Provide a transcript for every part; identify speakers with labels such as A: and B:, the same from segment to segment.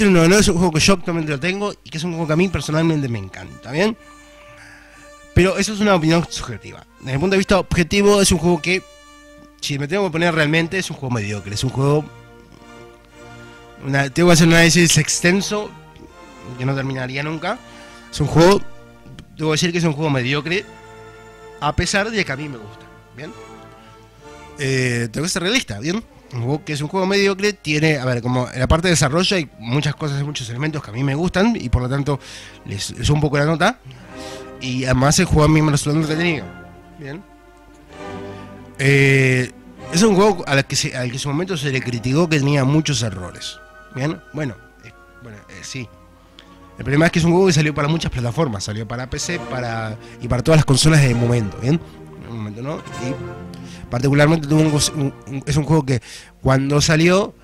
A: Factory 99 es un juego que yo actualmente lo tengo y que es un juego que a mí personalmente me encanta, ¿bien? Pero eso es una opinión subjetiva. Desde el punto de vista objetivo es un juego que, si me tengo que poner realmente, es un juego mediocre. Es un juego... tengo que hacer un análisis extenso que no terminaría nunca. Es un juego... Debo decir que es un juego mediocre, a pesar de que a mí me gusta, ¿bien? Tengo que ser realista, ¿bien? Un juego que es un juego mediocre, tiene, a ver, como en la parte de desarrollo hay muchas cosas y muchos elementos que a mí me gustan y por lo tanto les subo un poco la nota. Y además el juego a mí me resulta entretenido, ¿bien? Es un juego al que en su momento se le criticó que tenía muchos errores, ¿bien? Bueno, sí. El problema es que es un juego que salió para muchas plataformas, salió para PC y para todas las consolas de momento, ¿bien? En un momento, ¿no? Y particularmente es un juego que cuando salió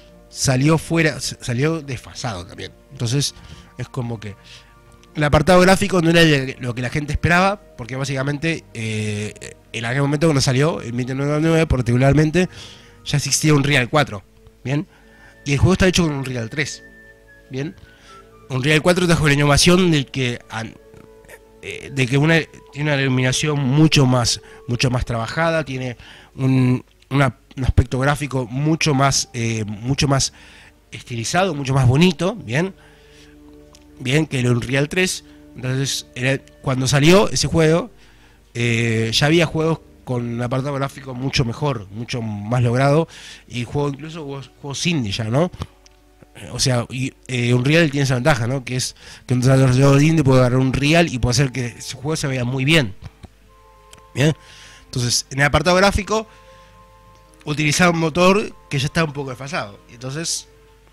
A: desfasado también. Entonces es como que el apartado gráfico no era lo que la gente esperaba, porque básicamente en aquel momento cuando salió, en 1999 particularmente, ya existía Unreal 4, ¿bien? Y el juego está hecho con Unreal 3, ¿bien? Unreal 4 trajo la innovación de que tiene una iluminación mucho más trabajada, tiene un aspecto gráfico mucho más estilizado, mucho más bonito, bien que el Unreal 3. Entonces cuando salió ese juego ya había juegos con un apartado gráfico mucho mejor, mucho más logrado, y incluso juegos indie ya, ¿no? O sea, Unreal tiene esa ventaja, ¿no? Que es que un desarrollador indie puede agarrar Unreal y puede hacer que ese juego se vea muy bien. Bien. Entonces, en el apartado gráfico, utilizar un motor que ya está un poco desfasado. Entonces,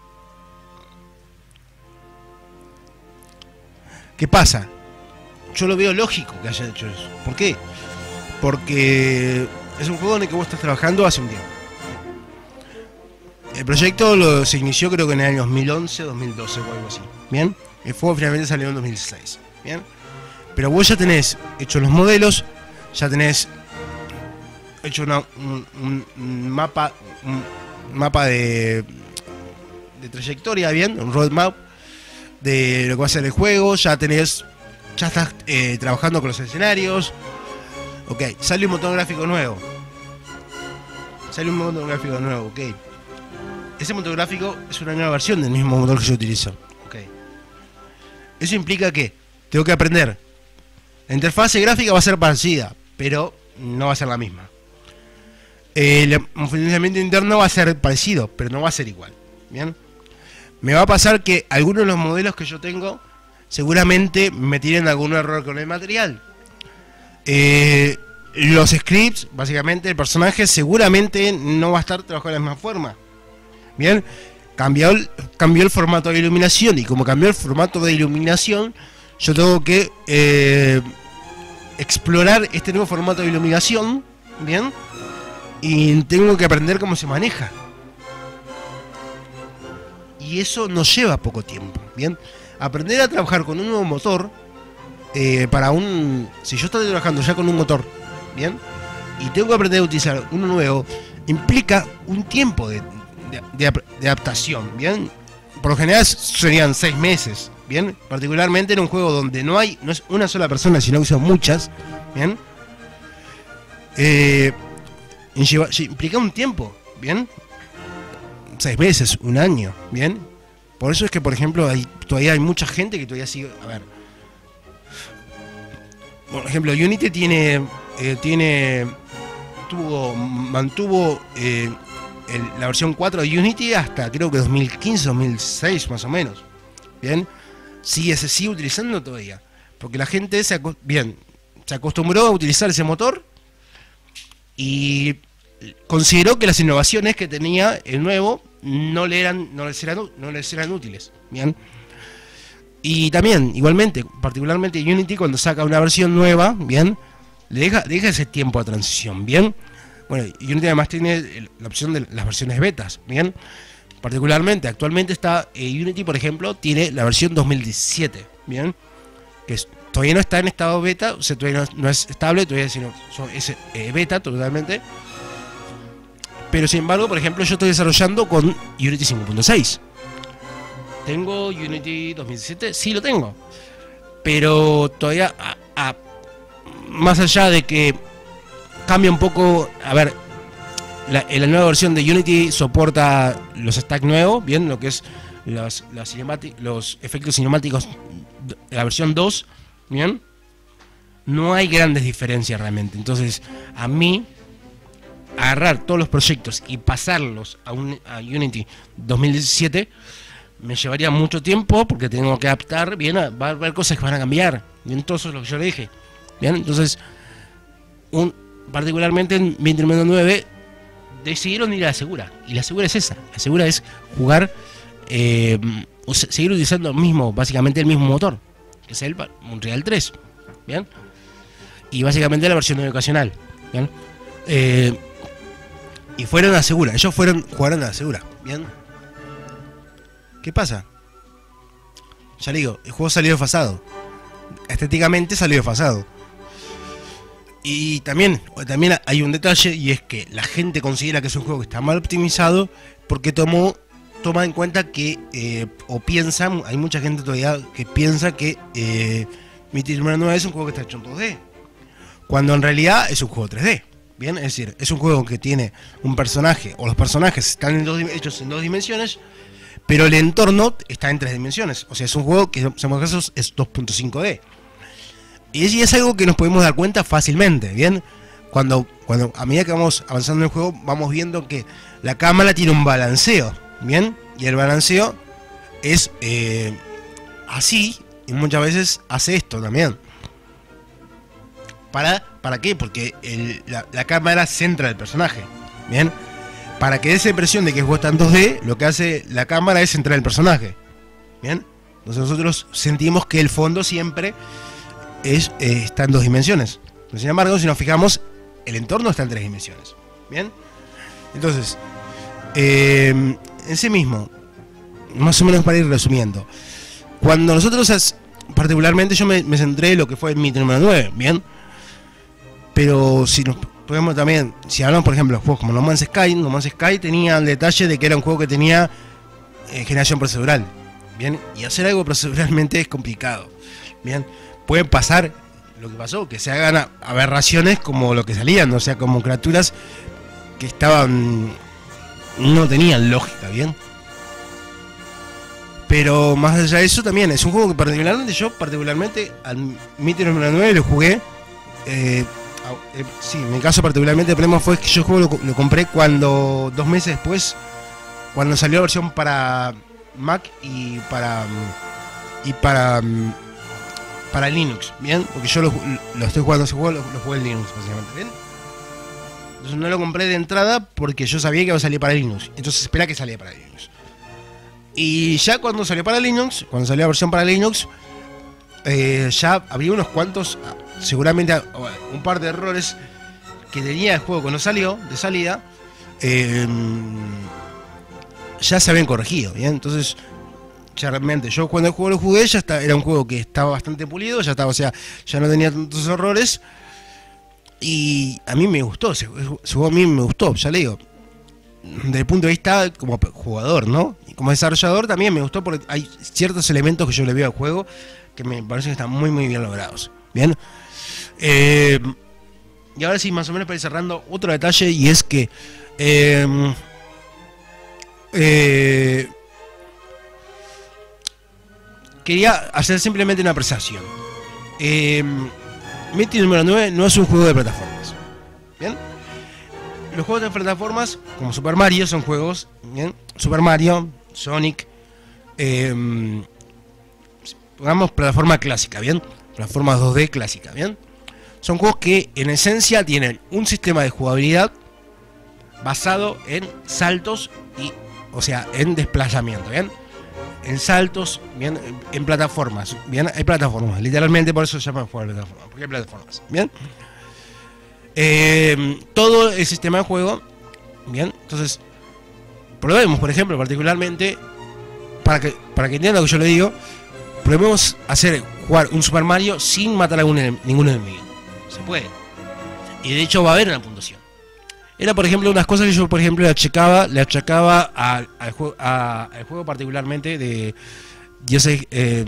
A: ¿qué pasa? Yo lo veo lógico que haya hecho eso. ¿Por qué? Porque es un juego en el que vos estás trabajando hace un tiempo. El proyecto se inició creo que en el año 2011, 2012 o algo así, ¿bien? El juego finalmente salió en 2016, ¿bien? Pero vos ya tenés hecho los modelos, ya tenés hecho un mapa de trayectoria, ¿bien? Un roadmap de lo que va a ser el juego, ya estás trabajando con los escenarios. Ok, sale un motor gráfico nuevo. Ok. Ese motor gráfico es una nueva versión del mismo motor que yo utilizo. Okay. Eso implica que tengo que aprender. La interfase gráfica va a ser parecida, pero no va a ser la misma. El funcionamiento interno va a ser parecido, pero no va a ser igual. ¿Bien? Me va a pasar que algunos de los modelos que yo tengo seguramente me tienen algún error con el material. Los scripts, básicamente el personaje seguramente no va a estar trabajando de la misma forma. Bien, cambió el formato de iluminación, y como cambió el formato de iluminación, yo tengo que explorar este nuevo formato de iluminación, bien, y tengo que aprender cómo se maneja. Y eso nos lleva poco tiempo, bien. Aprender a trabajar con un nuevo motor, si yo estoy trabajando ya con un motor, bien, y tengo que aprender a utilizar uno nuevo, implica un tiempo de adaptación, bien. Por lo general serían 6 meses, bien. Particularmente en un juego donde no es una sola persona, sino que son muchas, bien. Implica un tiempo, bien. 6 meses, un año, bien. Por eso es que, por ejemplo, todavía hay mucha gente que todavía sigue. A ver, por ejemplo, Unity mantuvo la versión 4 de Unity hasta creo que 2015, 2006 más o menos. Bien, se sigue utilizando todavía, porque la gente se acostumbró a utilizar ese motor y consideró que las innovaciones que tenía el nuevo no les eran útiles. Bien, y también igualmente, particularmente Unity, cuando saca una versión nueva, bien, le deja ese tiempo de transición, bien. Bueno, Unity además tiene la opción de las versiones betas, ¿bien? Particularmente, actualmente está Unity, por ejemplo, tiene la versión 2017, ¿bien? Que todavía no está en estado beta, o sea, todavía no es estable, todavía es beta totalmente. Pero sin embargo, por ejemplo, yo estoy desarrollando con Unity 5.6. ¿Tengo Unity 2017? Sí, lo tengo. Pero todavía, más allá de que cambia un poco, a ver, la nueva versión de Unity soporta los stacks nuevos, bien, lo que es los efectos cinemáticos de la versión 2, bien. No hay grandes diferencias realmente. Entonces, a mí, agarrar todos los proyectos y pasarlos a Unity 2017 me llevaría mucho tiempo, porque tengo que adaptar, bien, va a haber cosas que van a cambiar, bien, todo eso es lo que yo le dije, bien. Entonces, particularmente en 2019 decidieron ir a la segura, y la segura es esa, la segura es jugar, seguir utilizando básicamente el mismo motor, que es el Unreal 3, bien, y básicamente la versión educacional, bien, y fueron a la segura, jugaron a la segura, bien. ¿Qué pasa? Ya le digo, el juego salió desfasado. Estéticamente salió desfasado. Y también hay un detalle, y es que la gente considera que es un juego que está mal optimizado porque toma en cuenta que, o piensa, hay mucha gente todavía que piensa que Mythic número 9 es un juego que está hecho en 2D. Cuando en realidad es un juego 3D. Bien, es decir, es un juego que tiene un personaje, o los personajes están hechos en 2 dimensiones, pero el entorno está en 3 dimensiones. O sea, es un juego que en muchos casos es 2.5D. Y es algo que nos podemos dar cuenta fácilmente, ¿bien? Cuando a medida que vamos avanzando en el juego, vamos viendo que la cámara tiene un balanceo, ¿bien? Y el balanceo es así, y muchas veces hace esto también. ¿Para qué? Porque la cámara centra el personaje, ¿bien? Para que dé esa impresión de que el juego está en 2D, lo que hace la cámara es centrar el personaje, ¿bien? Entonces nosotros sentimos que el fondo siempre está en 2 dimensiones. Pero sin embargo, si nos fijamos, el entorno está en 3 dimensiones, ¿bien? Entonces, en sí mismo, más o menos para ir resumiendo, cuando nosotros, particularmente yo me centré en lo que fue mi número 9, ¿bien? Pero si nos podemos también, si hablamos por ejemplo de juegos como No Man's Sky tenía el detalle de que era un juego que tenía generación procedural, ¿bien? Y hacer algo proceduralmente es complicado, ¿bien? Puede pasar lo que pasó, que se hagan aberraciones como lo que salían, o sea, como criaturas que no tenían lógica, ¿bien? Pero más allá de eso también, es un juego que yo particularmente al Mythic número 9 lo jugué, sí, en mi caso particularmente el problema fue que yo el juego lo compré 2 meses después, cuando salió la versión para Mac y para Linux, ¿bien? Porque yo lo estoy jugando ese juego, lo jugué en Linux, básicamente, ¿bien? Entonces no lo compré de entrada porque yo sabía que iba a salir para Linux, entonces espera que saliera para Linux. Y ya cuando salió para Linux, cuando salió la versión para Linux, ya había unos cuantos, seguramente un par de errores que tenía el juego cuando salió de salida, ya se habían corregido, ¿bien? Entonces, ya realmente, yo cuando el juego lo jugué, era un juego que estaba bastante pulido, o sea, ya no tenía tantos errores, y a mí me gustó, ese juego a mí me gustó, ya le digo, desde el punto de vista como jugador, ¿no? Y como desarrollador también me gustó porque hay ciertos elementos que yo le veo al juego que me parecen que están muy muy bien logrados, ¿bien? Y ahora sí, más o menos para ir cerrando, otro detalle, y es que quería hacer simplemente una apreciación. Mythic número 9 no es un juego de plataformas, ¿bien? Los juegos de plataformas, como Super Mario, son juegos, ¿bien? Super Mario, Sonic, pongamos plataforma clásica, ¿bien? Plataforma 2D clásica, ¿bien? Son juegos que en esencia tienen un sistema de jugabilidad basado en saltos o sea, en desplazamiento, ¿bien? En saltos, ¿bien? En plataformas, ¿bien? Hay plataformas, literalmente por eso se llaman juegos de plataformas, porque hay plataformas, ¿bien? Todo el sistema de juego, ¿bien? Entonces, probemos, por ejemplo, particularmente, para que entiendan lo que yo le digo, probemos jugar un Super Mario sin matar a ningún enemigo. Se puede. Y de hecho va a haber una puntuación. era por ejemplo unas cosas que yo por ejemplo le achacaba al juego particularmente de yo sé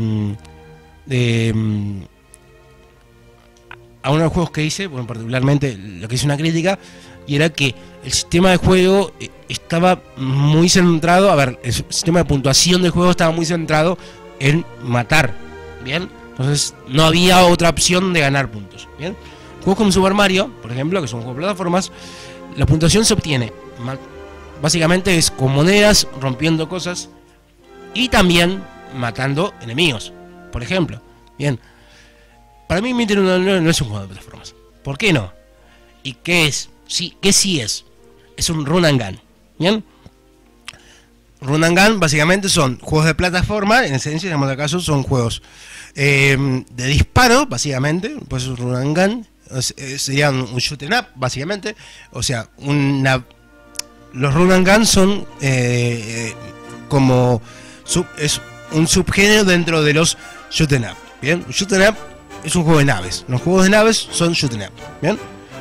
A: a uno de los juegos que hice, bueno, particularmente lo que hice una crítica, y era que el sistema de juego estaba muy centrado, a ver, el sistema de puntuación del juego estaba muy centrado en matar, ¿bien? Entonces no había otra opción de ganar puntos, ¿bien? Juegos como Super Mario, por ejemplo, que son juegos de plataformas, la puntuación se obtiene, básicamente es con monedas, rompiendo cosas, y también matando enemigos, por ejemplo, ¿bien? Para mí Metin 199 no es un juego de plataformas. ¿Por qué no? ¿Y qué es? Sí, ¿qué sí es? Es un run and gun. ¿Bien? Run and gun básicamente son juegos de plataforma, en esencia, en este caso son juegos de disparo, básicamente, pues un run and gun, serían un shoot 'em up, básicamente, o sea, los run and gun son como es un subgénero dentro de los shoot 'em up, ¿bien? Un shoot 'em up es un juego de naves, los juegos de naves son shoot 'em up, ¿bien?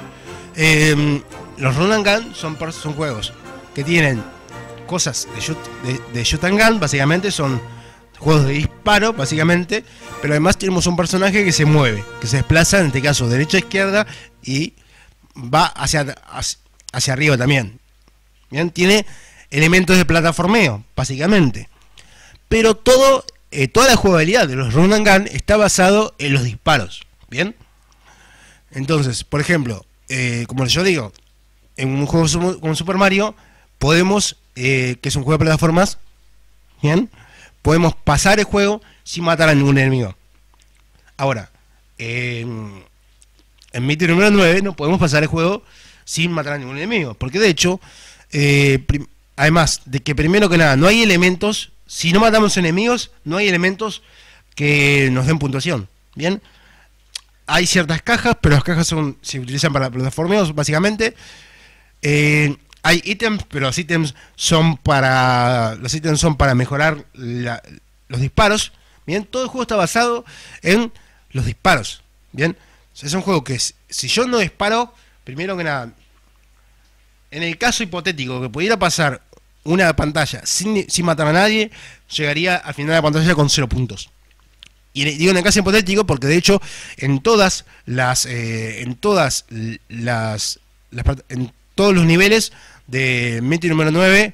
A: Los run and gun son juegos que tienen cosas de shoot and gun, básicamente son juegos de disparo, básicamente, pero además tenemos un personaje que se mueve, que se desplaza, en este caso derecha a izquierda, y va hacia arriba también. Bien, tiene elementos de plataformeo, básicamente. Pero toda la jugabilidad de los run and gun está basado en los disparos. Bien. Entonces, por ejemplo, como yo digo, en un juego como Super Mario, podemos, que es un juego de plataformas, bien, podemos pasar el juego sin matar a ningún enemigo. Ahora, en Metin número 9 no podemos pasar el juego sin matar a ningún enemigo, porque de hecho, además de que primero que nada no hay elementos, si no matamos enemigos, no hay elementos que nos den puntuación. Bien, hay ciertas cajas, pero las cajas se utilizan para plataformeos, básicamente. Hay ítems, pero los ítems son para mejorar los disparos. Bien, todo el juego está basado en los disparos. Bien, o sea, es un juego que si yo no disparo, primero que nada, en el caso hipotético que pudiera pasar una pantalla sin matar a nadie, llegaría al final de la pantalla con 0 puntos. Y digo en el caso hipotético porque de hecho en todos los niveles de Metin número 9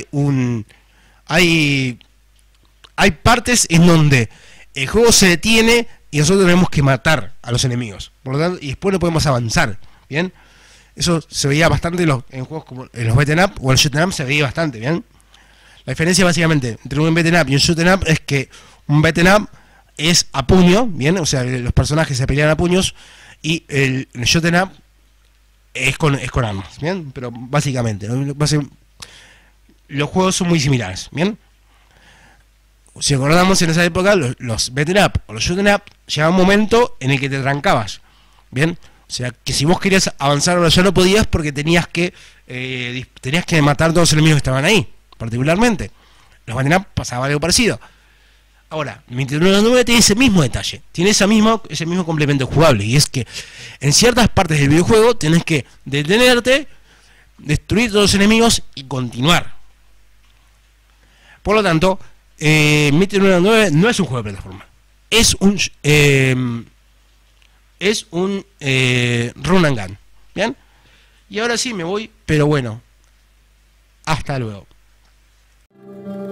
A: hay partes en donde el juego se detiene y nosotros tenemos que matar a los enemigos. Por lo tanto, y después no podemos avanzar. Bien, eso se veía bastante en juegos como en los beat'em up o el shoot 'em up, se veía bastante. Bien, la diferencia básicamente entre un beat'em up y un shoot 'em up es que un beat'em up es a puño, bien, o sea, los personajes se pelean a puños, y el shoot 'em up es con armas, bien, pero básicamente los juegos son muy similares, bien. Si recordamos en esa época, los beat'em up o los shoot 'em up, llegaba un momento en el que te trancabas, bien, o sea, que si vos querías avanzar ahora ya no podías porque tenías que matar a todos los enemigos que estaban ahí, particularmente. Los beat'em up pasaba algo parecido. Ahora, Metin 9 tiene ese mismo detalle, tiene ese mismo complemento jugable, y es que en ciertas partes del videojuego tenés que detenerte, destruir todos los enemigos y continuar. Por lo tanto, Metin 9 no es un juego de plataforma, es un run and gun. Bien, y ahora sí me voy, pero bueno, hasta luego.